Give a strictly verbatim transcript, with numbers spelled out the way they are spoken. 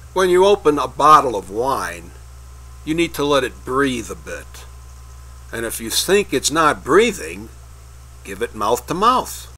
When you open a bottle of wine, you need to let it breathe a bit. And if you think it's not breathing, give it mouth to mouth.